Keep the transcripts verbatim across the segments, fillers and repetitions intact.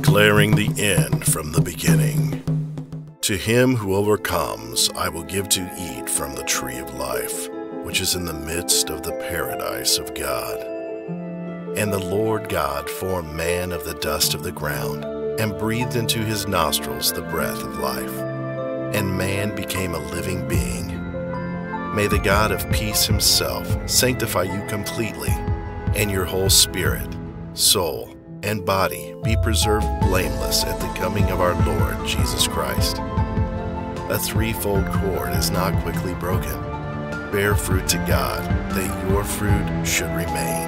declaring the end from the beginning. To him who overcomes, I will give to eat from the tree of life, which is in the midst of the paradise of God. And the Lord God formed man of the dust of the ground, and breathed into his nostrils the breath of life, and man became a living being. May the God of peace himself sanctify you completely, and your whole spirit, soul, and body be preserved blameless at the coming of our Lord Jesus Christ. A threefold cord is not quickly broken. Bear fruit to God, that your fruit should remain.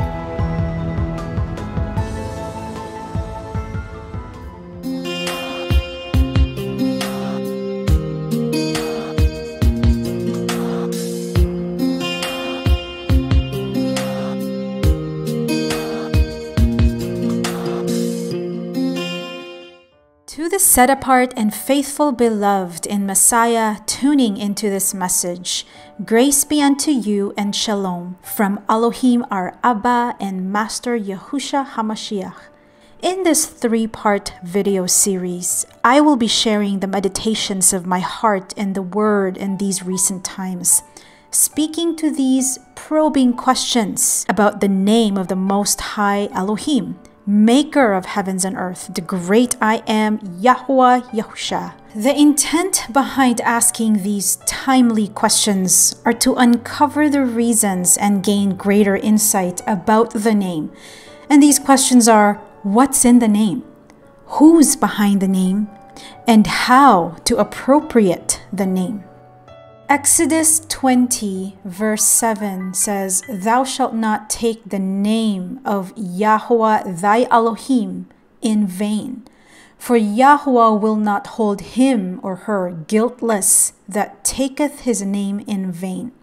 To the set-apart and faithful beloved in Messiah tuning into this message, grace be unto you and shalom from Elohim our Abba and Master Yahushua HaMashiach. In this three-part video series, I will be sharing the meditations of my heart and the Word in these recent times, speaking to these probing questions about the name of the Most High Elohim, Maker of heavens and earth, the great I Am, Yahuwah Yahusha. The intent behind asking these timely questions are to uncover the reasons and gain greater insight about the name. And these questions are, what's in the name? Who's behind the name? And how to appropriate the name. Exodus twenty verse seven says, Thou shalt not take the name of Yahuwah thy Elohim in vain, for Yahuwah will not hold him or her guiltless that taketh his name in vain.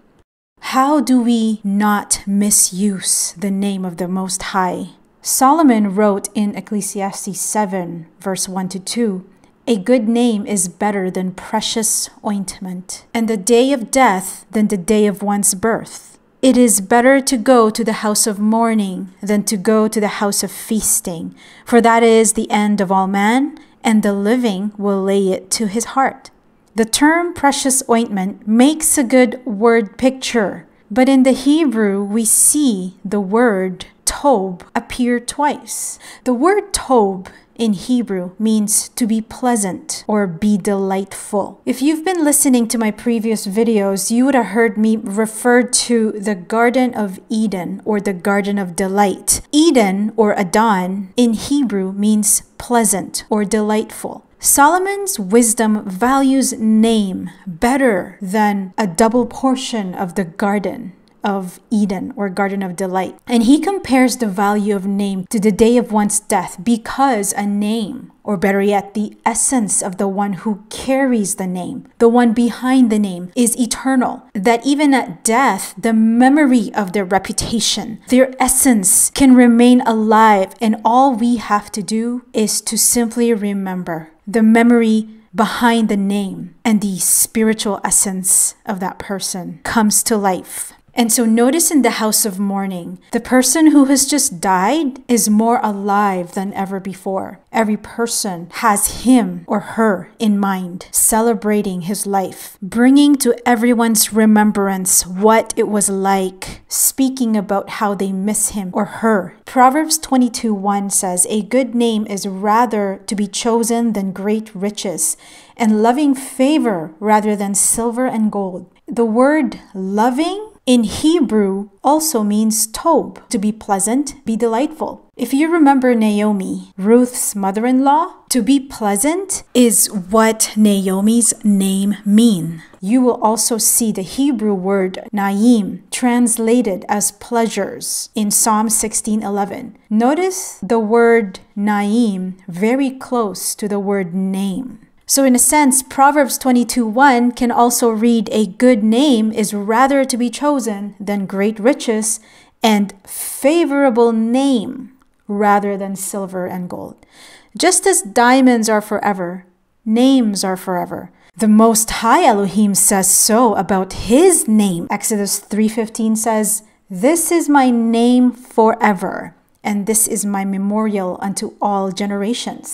How do we not misuse the name of the Most High? Solomon wrote in Ecclesiastes seven verse one to two, A good name is better than precious ointment, and the day of death than the day of one's birth. It is better to go to the house of mourning than to go to the house of feasting, for that is the end of all man, and the living will lay it to his heart. The term precious ointment makes a good word picture, but in the Hebrew we see the word tob appear twice. The word tob in Hebrew means to be pleasant or be delightful. If you've been listening to my previous videos, you would have heard me refer to the Garden of Eden or the Garden of Delight. Eden or Adon in Hebrew means pleasant or delightful. Solomon's wisdom values name better than a double portion of the Garden of Eden or Garden of Delight. And he compares the value of name to the day of one's death because a name, or better yet, the essence of the one who carries the name, the one behind the name, is eternal. That even at death, the memory of their reputation, their essence can remain alive, and all we have to do is to simply remember the memory behind the name, and the spiritual essence of that person comes to life. And so notice in the house of mourning, the person who has just died is more alive than ever before. Every person has him or her in mind, celebrating his life, bringing to everyone's remembrance what it was like, speaking about how they miss him or her. Proverbs twenty-two one says, A good name is rather to be chosen than great riches, and loving favor rather than silver and gold. The word loving in Hebrew also means tob, to be pleasant, be delightful. If you remember Naomi, Ruth's mother-in-law, to be pleasant is what Naomi's name means. You will also see the Hebrew word naim translated as pleasures in Psalm sixteen eleven. Notice the word naim very close to the word name. So in a sense, Proverbs twenty-two one can also read, a good name is rather to be chosen than great riches, and favorable name rather than silver and gold. Just as diamonds are forever, names are forever. The Most High Elohim says so about his name. Exodus three fifteen says, This is my name forever, and this is my memorial unto all generations.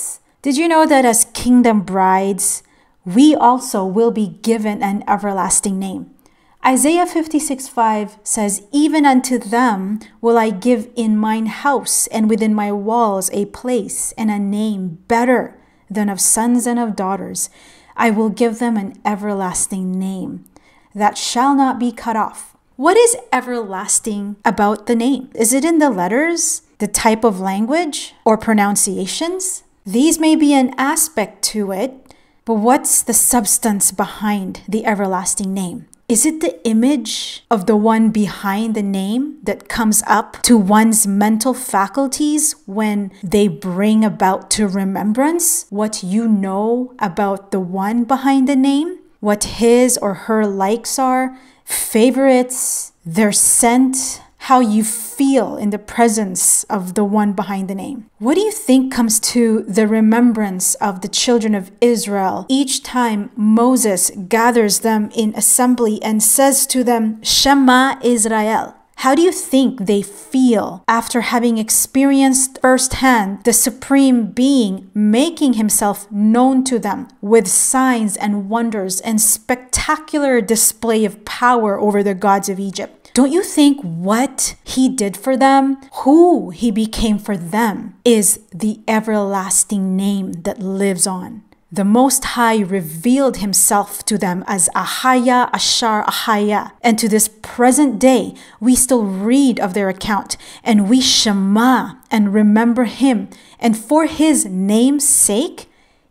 Did you know that as kingdom brides, we also will be given an everlasting name? Isaiah fifty-six five says, "Even unto them will I give in mine house and within my walls a place and a name better than of sons and of daughters. I will give them an everlasting name that shall not be cut off." What is everlasting about the name? Is it in the letters, the type of language, or pronunciations? These may be an aspect to it, but what's the substance behind the everlasting name? Is it the image of the one behind the name that comes up to one's mental faculties when they bring about to remembrance what you know about the one behind the name? What his or her likes are, favorites, their scent, how you feel in the presence of the one behind the name. What do you think comes to the remembrance of the children of Israel each time Moses gathers them in assembly and says to them, "Shema Israel"? How do you think they feel after having experienced firsthand the Supreme Being making himself known to them with signs and wonders and spectacular display of power over the gods of Egypt? Don't you think what he did for them, who he became for them, is the everlasting name that lives on? The Most High revealed himself to them as Ahaya Ashar Ahaya. And to this present day, we still read of their account and we shema and remember him. And for his name's sake,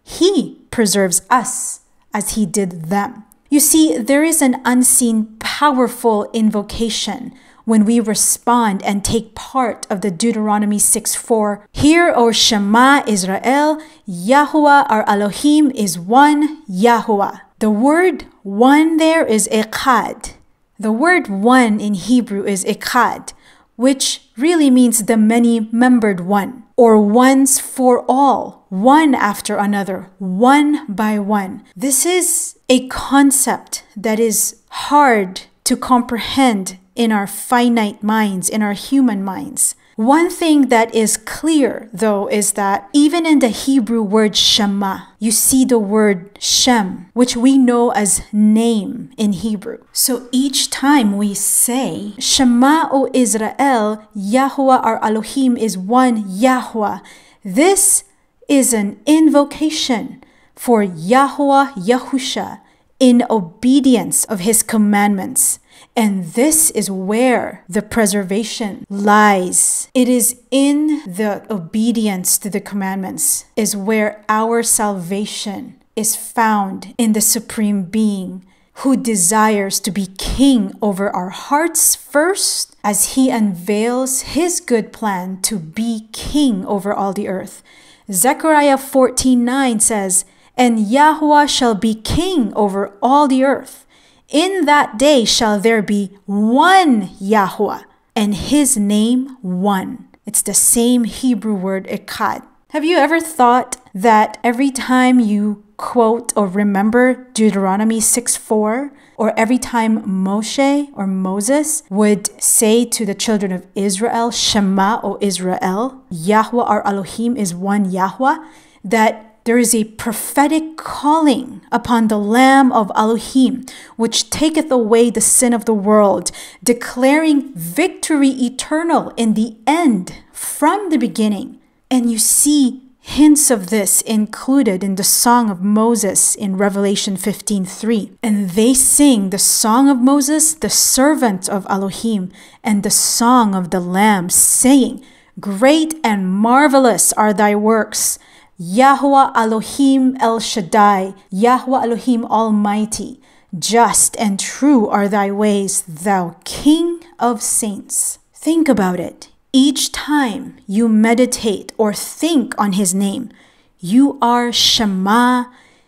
he preserves us as he did them. You see, there is an unseen, powerful invocation when we respond and take part of the Deuteronomy six four. "Hear, O Shema Israel, Yahuwah our Elohim is one Yahuwah." The word one there is echad. The word one in Hebrew is echad, which really means the many-membered one, or ones for all, one after another, one by one. This is a concept that is hard to comprehend in our finite minds, in our human minds. One thing that is clear, though, is that even in the Hebrew word Shema, you see the word Shem, which we know as name in Hebrew. So each time we say, "Shema, O Israel, Yahuwah our Elohim is one Yahuwah," this is an invocation for Yahuwah Yahusha in obedience of his commandments. And this is where the preservation lies. It is in the obedience to the commandments is where our salvation is found in the Supreme Being who desires to be king over our hearts first as he unveils his good plan to be king over all the earth. Zechariah fourteen nine says, "And Yahuwah shall be king over all the earth. In that day shall there be one Yahuwah, and his name one." It's the same Hebrew word echad. Have you ever thought that every time you quote or remember Deuteronomy six four, or every time Moshe or Moses would say to the children of Israel, "Shema, O Israel, Yahuwah our Elohim is one Yahuwah," that there is a prophetic calling upon the Lamb of Elohim, which taketh away the sin of the world, declaring victory eternal in the end from the beginning. And you see hints of this included in the Song of Moses in Revelation fifteen three. And they sing the Song of Moses, the servant of Elohim, and the Song of the Lamb, saying, "Great and marvelous are thy works, Yahuwah Elohim El Shaddai, Yahuwah Elohim Almighty. Just and true are thy ways, thou King of saints." Think about it. Each time you meditate or think on his name, you are Shema,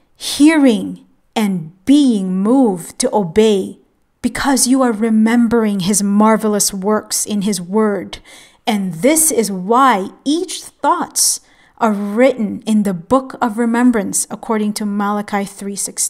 hearing and being moved to obey because you are remembering his marvelous works in his word. And this is why each thoughts are written in the book of remembrance according to Malachi three sixteen.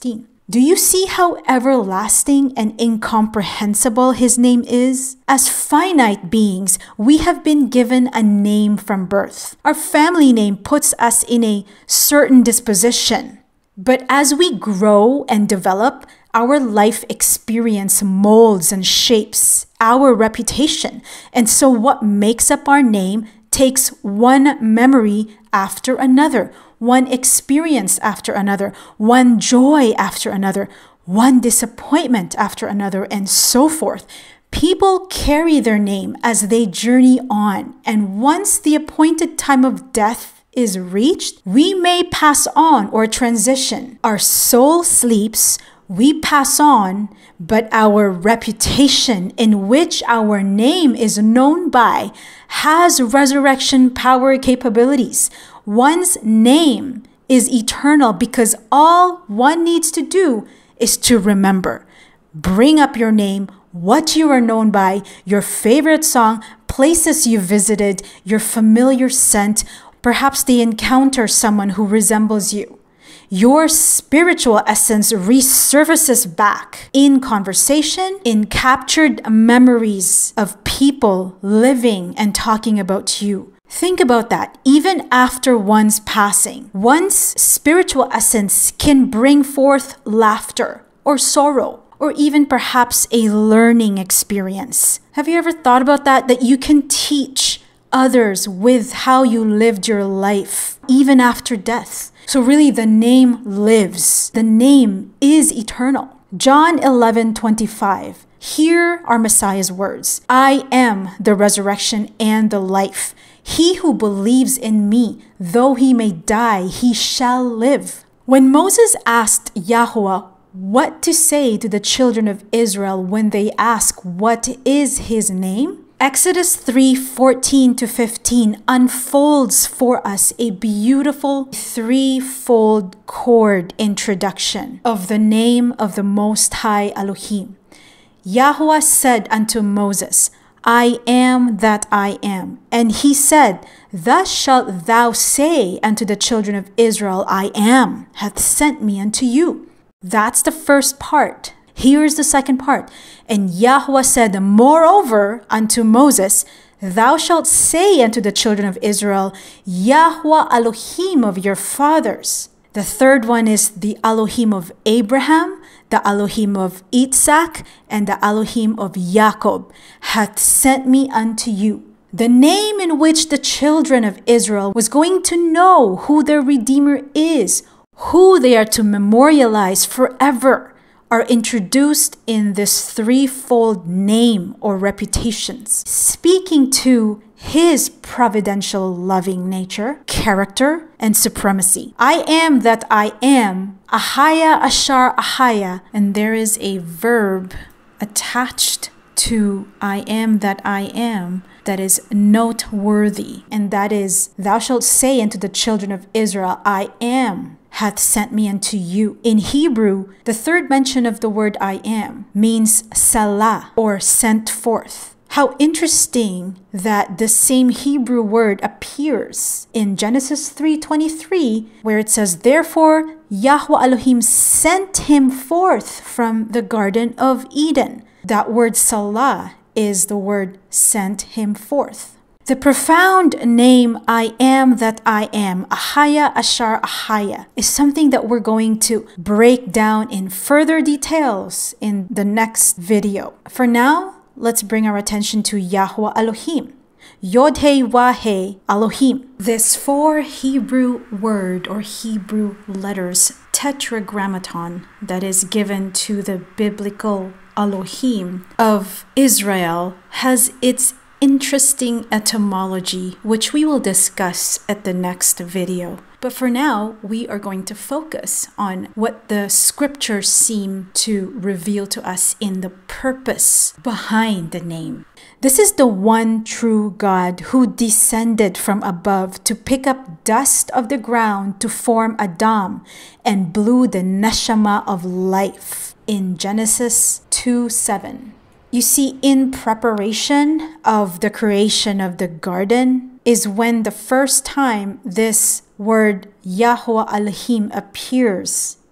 Do you see how everlasting and incomprehensible his name is? As finite beings, we have been given a name from birth. Our family name puts us in a certain disposition. But as we grow and develop, our life experience molds and shapes our reputation. And so what makes up our name takes one memory after another, one experience after another, one joy after another, one disappointment after another, and so forth. People carry their name as they journey on, and once the appointed time of death is reached, we may pass on or transition. Our soul sleeps, we pass on, but our reputation, in which our name is known by, has resurrection power capabilities. One's name is eternal because all one needs to do is to remember. Bring up your name, what you are known by, your favorite song, places you visited, your familiar scent. Perhaps they encounter someone who resembles you. Your spiritual essence resurfaces back in conversation, in captured memories of people living and talking about you. Think about that. Even after one's passing, one's spiritual essence can bring forth laughter or sorrow, or even perhaps a learning experience. Have you ever thought about that? That you can teach others with how you lived your life, even after death. So really, the name lives. The name is eternal. John eleven twenty-five. Here are Messiah's words. I am the resurrection and the life. He who believes in me, though he may die, he shall live. When Moses asked Yahweh what to say to the children of Israel when they ask what is his name, Exodus three fourteen to fifteen unfolds for us a beautiful threefold chord introduction of the name of the Most High Elohim. Yahweh said unto Moses, I am that I am. And he said, Thus shalt thou say unto the children of Israel, I am, hath sent me unto you. That's the first part. Here's the second part. And Yahweh said, Moreover unto Moses, Thou shalt say unto the children of Israel, Yahweh Elohim of your fathers. The third one is the Elohim of Abraham, the Elohim of Isaac, and the Elohim of Jacob, hath sent me unto you. The name in which the children of Israel was going to know who their Redeemer is, who they are to memorialize forever, are introduced in this threefold name or reputations, speaking to his providential loving nature, character, and supremacy. I am that I am, Ahaya Ashar Ahaya, and there is a verb attached to I am that I am that is noteworthy, and that is, Thou shalt say unto the children of Israel, I am hath sent me unto you. In Hebrew, the third mention of the word I am means Selah, or sent forth. How interesting that the same Hebrew word appears in Genesis three twenty-three, where it says, Therefore Yahweh Elohim sent him forth from the Garden of Eden. That word Selah is the word sent him forth. The profound name I am that I am, Ahaya Ashar Ahaya, is something that we're going to break down in further details in the next video. For now, let's bring our attention to Yahweh Elohim. Yod-Heh Wah-Heh Elohim. This four Hebrew word or Hebrew letters tetragrammaton that is given to the biblical Elohim of Israel has its interesting etymology, which we will discuss at the next video. But for now, we are going to focus on what the scriptures seem to reveal to us in the purpose behind the name. This is the one true God who descended from above to pick up dust of the ground to form Adam and blew the neshama of life in Genesis two seven. You see, in preparation of the creation of the garden is when the first time this word Yahweh Elohim appears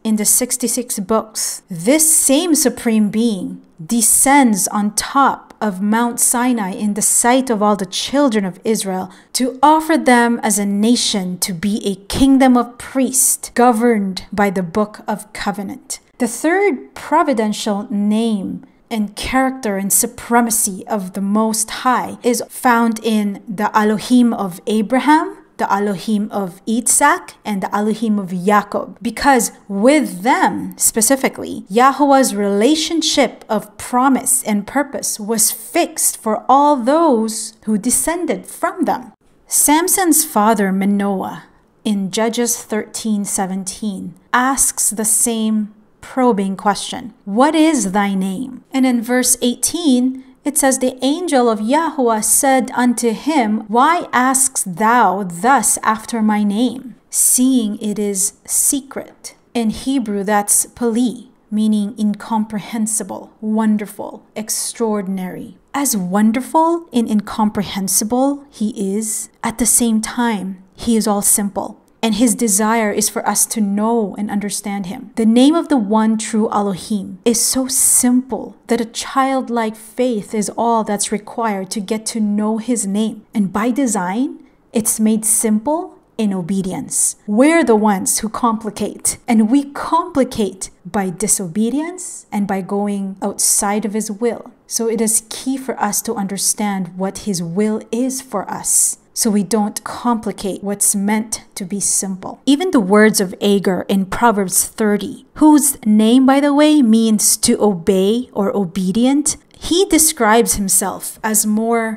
in the sixty-six books, this same Supreme Being descends on top of Mount Sinai in the sight of all the children of Israel to offer them as a nation to be a kingdom of priests governed by the Book of Covenant. The third providential name and character and supremacy of the Most High is found in the Elohim of Abraham, the Elohim of Isaac, and the Elohim of Jacob, because with them specifically, Yahweh's relationship of promise and purpose was fixed for all those who descended from them. Samson's father Manoah in Judges thirteen seventeen asks the same probing question, "What is thy name?" And in verse eighteen, it says, "The angel of Yahweh said unto him, Why askest thou thus after my name, seeing it is secret?" In Hebrew, that's pali, meaning incomprehensible, wonderful, extraordinary. As wonderful and incomprehensible he is, at the same time, he is all simple. And his desire is for us to know and understand him. The name of the One True Alohym is so simple that a childlike faith is all that's required to get to know his name. And by design, it's made simple in obedience. We're the ones who complicate, and we complicate by disobedience and by going outside of his will. So it is key for us to understand what his will is for us, so we don't complicate what's meant to be simple. Even the words of Agar in Proverbs thirty, whose name, by the way, means to obey or obedient, he describes himself as more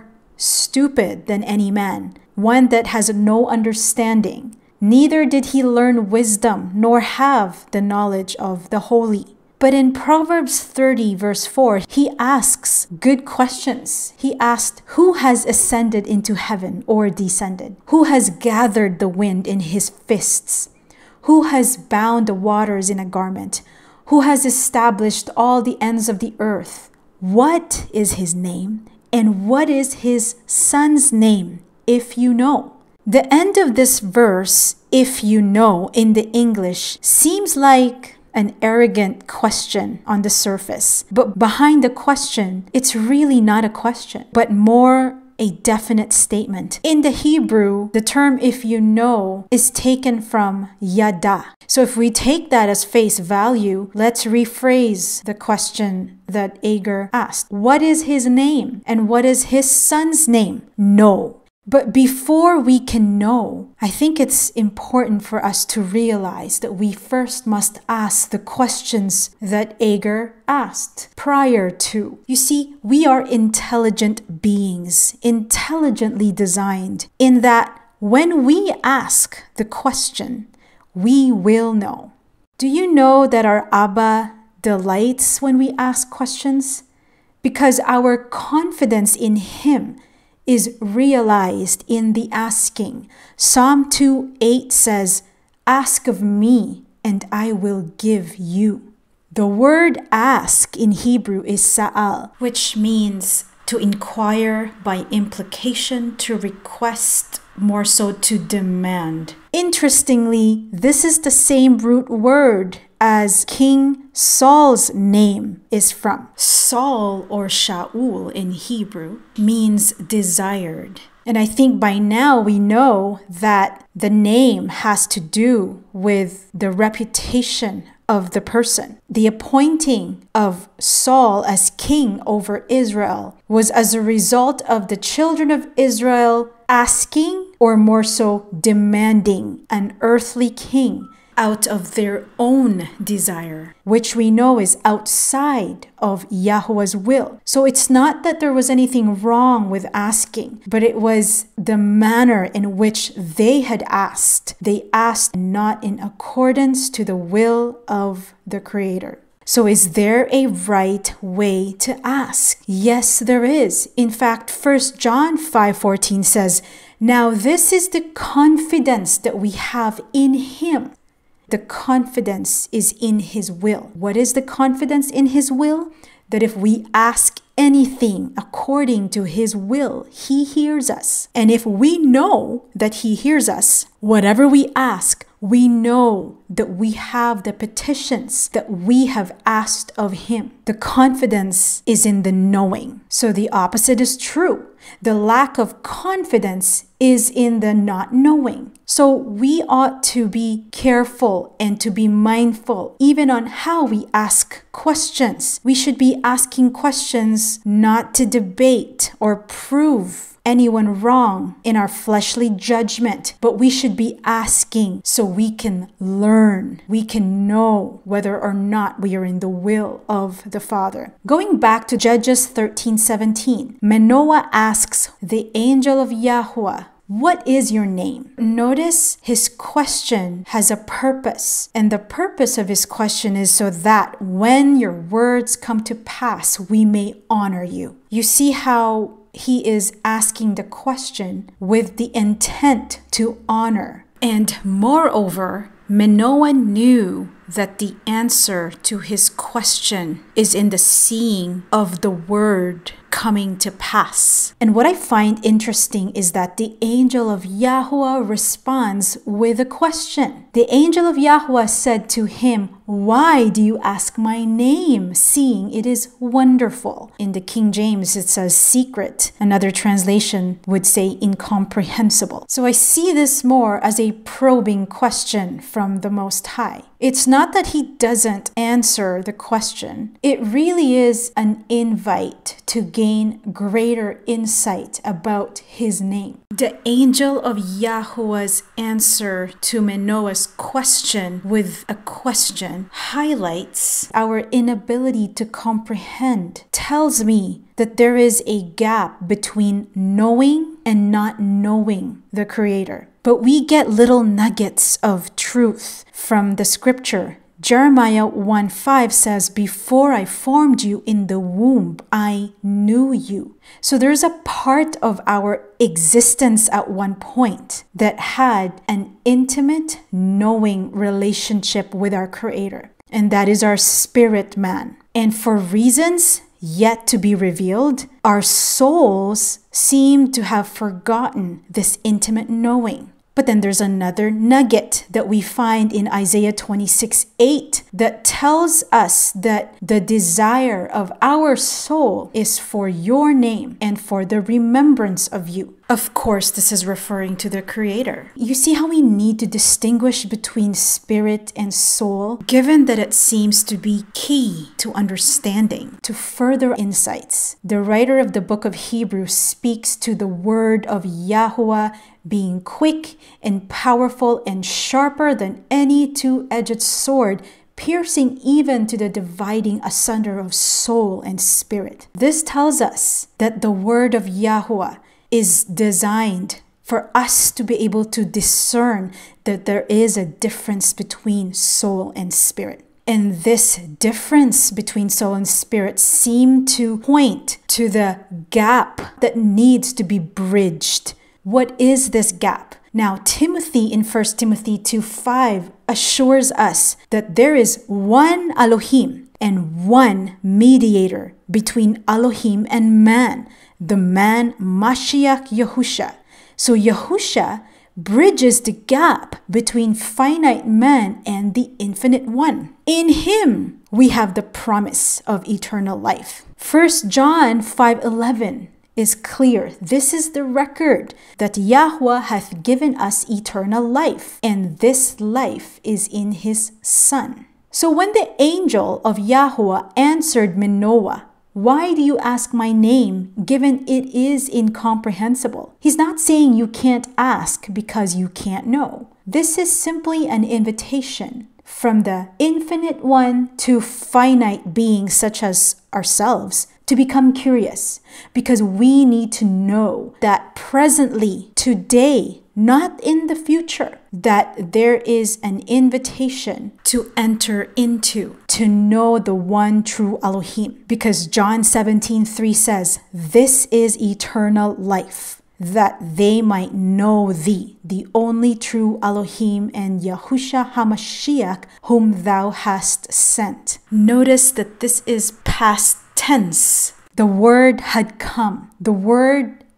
stupid than any man, one that has no understanding. Neither did he learn wisdom, nor have the knowledge of the holy. But in Proverbs thirty verse four, he asks good questions. He asked, who has ascended into heaven or descended? Who has gathered the wind in his fists? Who has bound the waters in a garment? Who has established all the ends of the earth? What is his name? And what is his son's name, if you know? The end of this verse, if you know, in the English, seems like an arrogant question on the surface. But behind the question, it's really not a question, but more a definite statement. In the Hebrew, the term "if you know" is taken from yada. So if we take that as face value, let's rephrase the question that Agar asked. What is his name? And what is his son's name? Know. But before we can know, I think it's important for us to realize that we first must ask the questions that Agar asked prior to. You see, we are intelligent beings, intelligently designed, in that when we ask the question, we will know. Do you know that our Abba delights when we ask questions? Because our confidence in him is realized in the asking. Psalm two eight says, "Ask of me, and I will give you." The word ask in Hebrew is sa'al, which means to inquire, by implication, to request, more so to demand. Interestingly, this is the same root word as King Saul's name is from. Saul, or Shaul in Hebrew, means desired. And I think by now we know that the name has to do with the reputation of the person. The appointing of Saul as king over Israel was as a result of the children of Israel asking, or more so demanding, an earthly king out of their own desire, which we know is outside of Yahweh's will. So it's not that there was anything wrong with asking, but it was the manner in which they had asked. They asked not in accordance to the will of the Creator. So is there a right way to ask? Yes, there is. In fact, First John five fourteen says, "Now this is the confidence that we have in him." The confidence is in his will. What is the confidence in his will? That if we ask anything according to his will, he hears us. And if we know that he hears us, whatever we ask We know that we have the petitions that we have asked of him. The confidence is in the knowing. So the opposite is true. The lack of confidence is in the not knowing. So we ought to be careful and to be mindful even on how we ask questions. We should be asking questions not to debate or prove anyone wrong in our fleshly judgment, but we should be asking so we can learn. We can know whether or not we are in the will of the Father. Going back to Judges thirteen seventeen, Manoah asks the angel of Yahweh, "What is your name?" Notice his question has a purpose, and the purpose of his question is so that when your words come to pass, we may honor you. You see how he is asking the question with the intent to honor. And moreover, Manoah knew that the answer to his question is in the seeing of the word coming to pass. And what I find interesting is that the angel of Yahweh responds with a question. The angel of Yahweh said to him, "Why do you ask my name, seeing it is wonderful?" In the King James, it says secret. Another translation would say incomprehensible. So I see this more as a probing question from the Most High. It's not that he doesn't answer the question. It really is an invite to gain greater insight about his name. The angel of Yahweh's answer to Manoah's question with a question highlights our inability to comprehend, tells me that there is a gap between knowing and not knowing the Creator. But we get little nuggets of truth from the scripture. Jeremiah one five says, "Before I formed you in the womb, I knew you." So there's a part of our existence at one point that had an intimate, knowing relationship with our Creator. And that is our spirit man. And for reasons yet to be revealed, our souls seem to have forgotten this intimate knowing. But then there's another nugget that we find in Isaiah twenty-six eight that tells us that the desire of our soul is for your name and for the remembrance of you. Of course, this is referring to the Creator. You see how we need to distinguish between spirit and soul, given that it seems to be key to understanding, to further insights. The writer of the book of Hebrews speaks to the word of Yahweh being quick and powerful and sharper than any two-edged sword, piercing even to the dividing asunder of soul and spirit. This tells us that the word of Yahweh is designed for us to be able to discern that there is a difference between soul and spirit. And this difference between soul and spirit seems to point to the gap that needs to be bridged. What is this gap? Now, Timothy in First Timothy two five assures us that there is one Elohim and one mediator between Elohim and man, the man Mashiach Yahusha. So Yahusha bridges the gap between finite man and the infinite one. In him, we have the promise of eternal life. First John five eleven is clear. This is the record that Yahweh hath given us eternal life, and this life is in his Son. So when the angel of Yahweh answered Manoah, "Why do you ask my name, given it is incomprehensible?" He's not saying you can't ask because you can't know. This is simply an invitation from the infinite one to finite beings such as ourselves to become curious, because we need to know that presently, today, not in the future, that there is an invitation to enter into, to know the one true Elohim. Because John seventeen three says, "This is eternal life, that they might know thee, the only true Elohim, and Yahusha HaMashiach, whom thou hast sent." Notice that this is past tense. The word had come. The word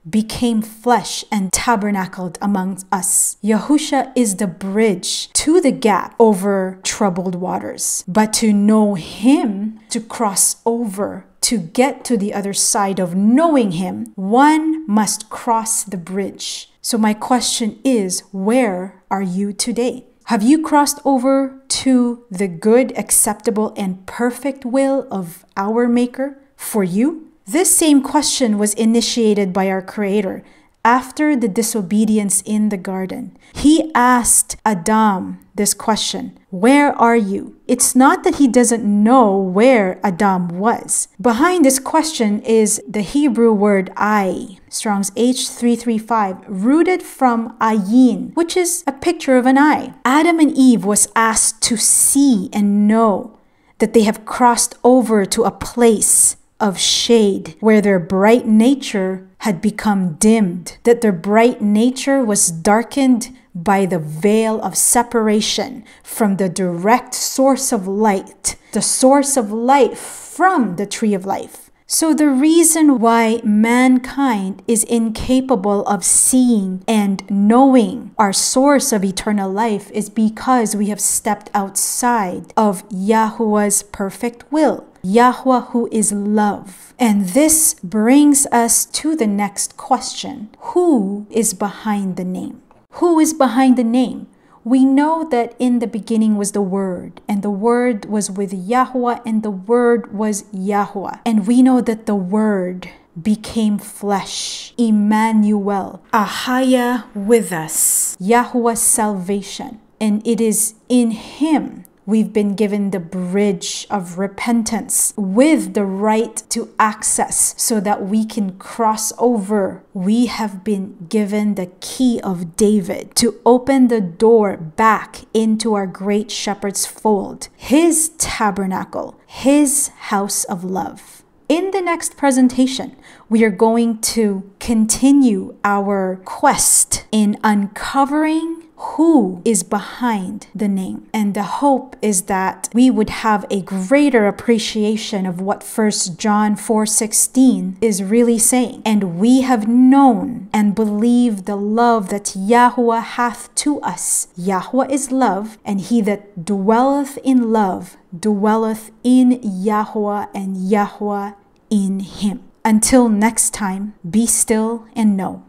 became flesh and tabernacled among us. Yahusha is the bridge to the gap over troubled waters. But to know him, to cross over, to get to the other side of knowing him, one must cross the bridge. So my question is, where are you today? Have you crossed over to the good, acceptable, and perfect will of our Maker for you? This same question was initiated by our Creator after the disobedience in the garden. He asked Adam this question, where are you? It's not that he doesn't know where Adam was. Behind this question is the Hebrew word I, Strong's H three thirty-five, rooted from ayin, which is a picture of an eye. Adam and Eve was asked to see and know that they have crossed over to a place of shade where their bright nature had become dimmed, that their bright nature was darkened by the veil of separation from the direct source of light, the source of life from the tree of life. So the reason why mankind is incapable of seeing and knowing our source of eternal life is because we have stepped outside of Yahuwah's perfect will. Yahweh, who is love. And this brings us to the next question. Who is behind the name? Who is behind the name? We know that in the beginning was the Word, and the Word was with Yahweh, and the Word was Yahweh. And we know that the Word became flesh, Emmanuel, Ahaya with us, Yahweh's salvation. And it is in Him we've been given the bridge of repentance with the right to access so that we can cross over. We have been given the key of David to open the door back into our great shepherd's fold, his tabernacle, his house of love. In the next presentation, we are going to continue our quest in uncovering who is behind the name. And the hope is that we would have a greater appreciation of what First John four sixteen is really saying. And we have known and believed the love that Yahuwah hath to us. Yahuwah is love, and he that dwelleth in love dwelleth in Yahuwah, and Yahuwah in him. Until next time, be still and know.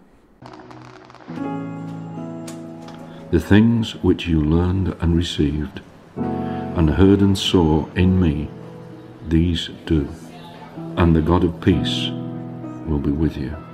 The things which you learned and received, and heard and saw in me, these do, and the God of peace will be with you.